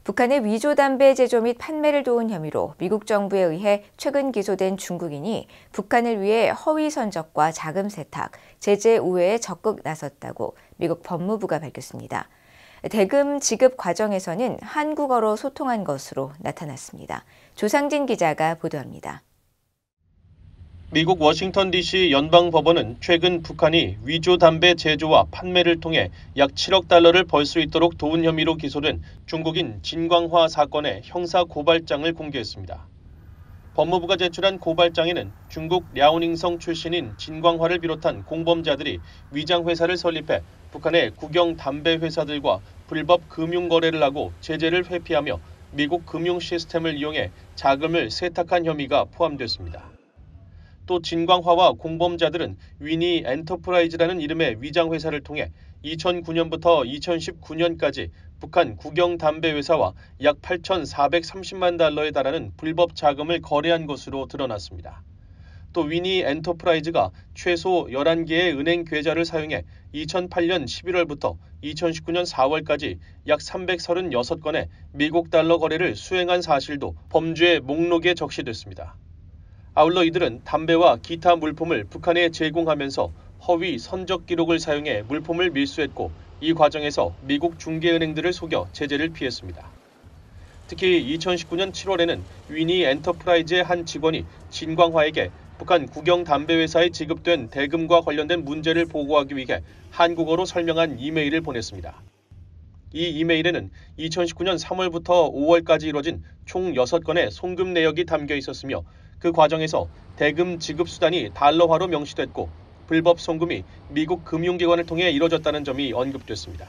북한의 위조 담배 제조 및 판매를 도운 혐의로 미국 정부에 의해 최근 기소된 중국인이 북한을 위해 허위 선적과 자금 세탁, 제재 우회에 적극 나섰다고 미국 법무부가 밝혔습니다. 대금 지급 과정에서는 한국어로 소통한 것으로 나타났습니다. 조상진 기자가 보도합니다. 미국 워싱턴 DC 연방법원은 최근 북한이 위조 담배 제조와 판매를 통해 약 7억 달러를 벌 수 있도록 도운 혐의로 기소된 중국인 진광화 사건의 형사 고발장을 공개했습니다. 법무부가 제출한 고발장에는 중국 랴오닝성 출신인 진광화를 비롯한 공범자들이 위장회사를 설립해 북한의 국영 담배 회사들과 불법 금융거래를 하고 제재를 회피하며 미국 금융 시스템을 이용해 자금을 세탁한 혐의가 포함됐습니다. 또 진광화와 공범자들은 위니 엔터프라이즈라는 이름의 위장회사를 통해 2009년부터 2019년까지 북한 국영 담배 회사와 약 8,430만 달러에 달하는 불법 자금을 거래한 것으로 드러났습니다. 또 위니 엔터프라이즈가 최소 11개의 은행 계좌를 사용해 2008년 11월부터 2019년 4월까지 약 336건의 미국 달러 거래를 수행한 사실도 범죄 목록에 적시됐습니다. 아울러 이들은 담배와 기타 물품을 북한에 제공하면서 허위 선적 기록을 사용해 물품을 밀수했고 이 과정에서 미국 중개은행들을 속여 제재를 피했습니다. 특히 2019년 7월에는 위니 엔터프라이즈의 한 직원이 진광화에게 북한 국영 담배 회사에 지급된 대금과 관련된 문제를 보고하기 위해 한국어로 설명한 이메일을 보냈습니다. 이 이메일에는 2019년 3월부터 5월까지 이뤄진 총 6건의 송금 내역이 담겨 있었으며 그 과정에서 대금 지급 수단이 달러화로 명시됐고 불법 송금이 미국 금융기관을 통해 이뤄졌다는 점이 언급됐습니다.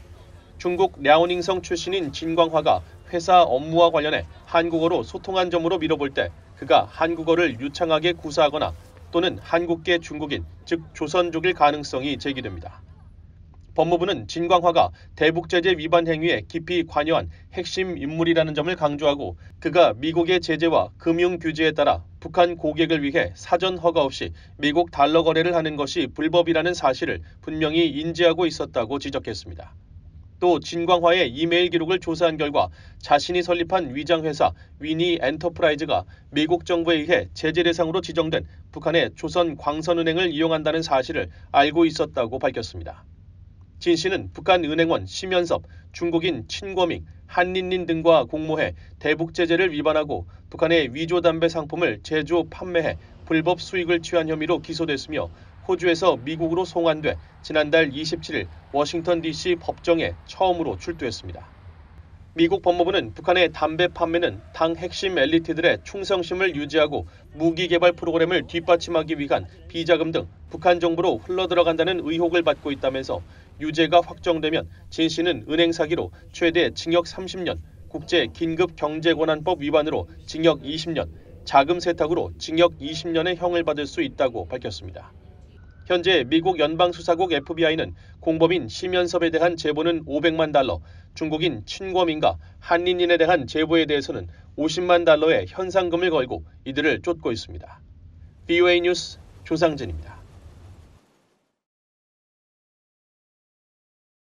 중국 랴오닝성 출신인 진광화가 회사 업무와 관련해 한국어로 소통한 점으로 미뤄볼 때 그가 한국어를 유창하게 구사하거나 또는 한국계 중국인, 즉 조선족일 가능성이 제기됩니다. 법무부는 진광화가 대북제재 위반 행위에 깊이 관여한 핵심 인물이라는 점을 강조하고 그가 미국의 제재와 금융 규제에 따라 북한 고객을 위해 사전 허가 없이 미국 달러 거래를 하는 것이 불법이라는 사실을 분명히 인지하고 있었다고 지적했습니다. 또 진광화의 이메일 기록을 조사한 결과 자신이 설립한 위장회사 위니 엔터프라이즈가 미국 정부에 의해 제재 대상으로 지정된 북한의 조선광선은행을 이용한다는 사실을 알고 있었다고 밝혔습니다. 진 씨는 북한 은행원 심연섭, 중국인 친궈밍, 한린린 등과 공모해 대북 제재를 위반하고 북한의 위조 담배 상품을 제조, 판매해 불법 수익을 취한 혐의로 기소됐으며 호주에서 미국으로 송환돼 지난달 27일 워싱턴 DC 법정에 처음으로 출두했습니다. 미국 법무부는 북한의 담배 판매는 당 핵심 엘리트들의 충성심을 유지하고 무기 개발 프로그램을 뒷받침하기 위한 비자금 등 북한 정부로 흘러들어간다는 의혹을 받고 있다면서 유죄가 확정되면 진 씨는 은행 사기로 최대 징역 30년, 국제 긴급 경제권한법 위반으로 징역 20년, 자금 세탁으로 징역 20년의 형을 받을 수 있다고 밝혔습니다. 현재 미국 연방수사국 FBI는 공범인 심연섭에 대한 제보는 500만 달러, 중국인 친궈밍과 한린린에 대한 제보에 대해서는 50만 달러의 현상금을 걸고 이들을 쫓고 있습니다. VOA 뉴스 조상진입니다.